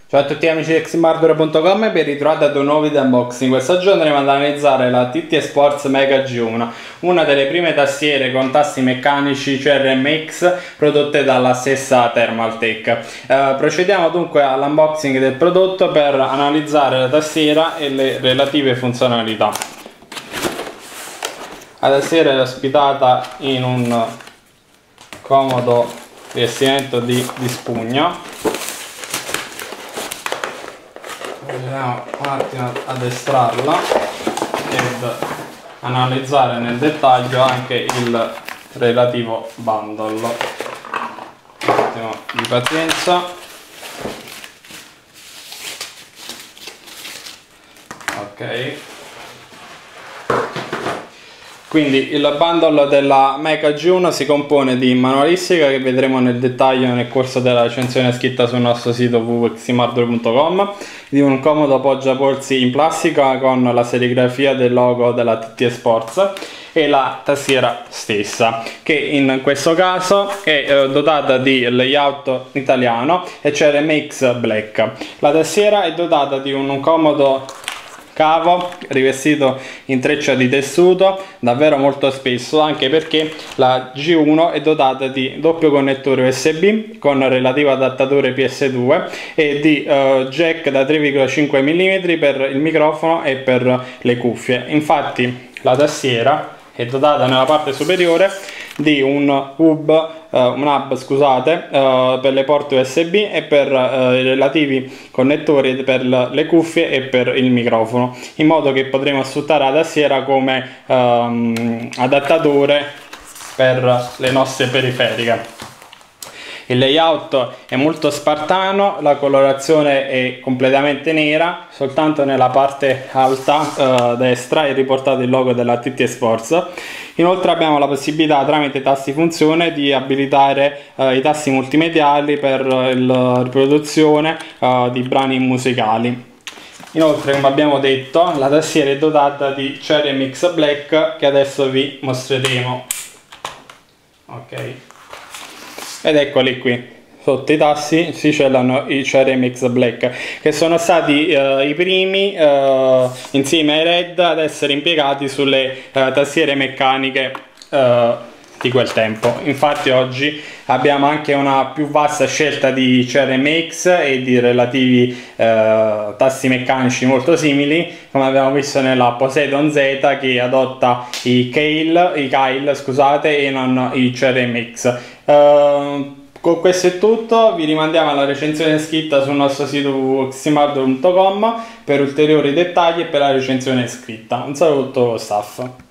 Ciao a tutti amici di xmardware.com e ben ritrovati ad un nuovo video unboxing. Questa giorno andremo ad analizzare la TT Sports Mega G1, una delle prime tastiere con tasti meccanici CRMX prodotte dalla stessa Thermaltake. Procediamo dunque all'unboxing del prodotto per analizzare la tastiera e le relative funzionalità. La tastiera è ospitata in un comodo rivestimento di spugna. Proviamo un attimo ad estrarla ed analizzare nel dettaglio anche il relativo bundle. Un attimo di pazienza. Ok. Quindi il bundle della Mega G1 si compone di manualistica, che vedremo nel dettaglio nel corso della recensione scritta sul nostro sito www.xmardware.com, di un comodo poggiapolsi in plastica con la serigrafia del logo della TT Sports e la tastiera stessa, che in questo caso è dotata di layout italiano e CRMX Black. La tastiera è dotata di un comodo cavo rivestito in treccia di tessuto davvero molto spesso, anche perché la G1 è dotata di doppio connettore USB con relativo adattatore PS2 e di jack da 3,5 mm per il microfono e per le cuffie. Infatti la tastiera è dotata nella parte superiore di un hub per le porte USB e per i relativi connettori per le cuffie e per il microfono, in modo che potremo sfruttare la tastiera come adattatore per le nostre periferiche. Il layout è molto spartano, la colorazione è completamente nera, soltanto nella parte alta destra è riportato il logo della TT Sports. Inoltre abbiamo la possibilità, tramite tasti funzione, di abilitare i tasti multimediali per la riproduzione di brani musicali. Inoltre, come abbiamo detto, la tastiera è dotata di CRMX Black, che adesso vi mostreremo. Ok. Ed eccoli qui, sotto i tasti si cellano i CRMX Black, che sono stati i primi insieme ai Red ad essere impiegati sulle tastiere meccaniche di quel tempo. Infatti oggi abbiamo anche una più vasta scelta di CRMX e di relativi tasti meccanici molto simili, come abbiamo visto nella Poseidon Z, che adotta i Keil, scusate, e non i CRMX. Con questo è tutto, vi rimandiamo alla recensione scritta sul nostro sito xmardware.com per ulteriori dettagli e per la recensione scritta. Un saluto staff.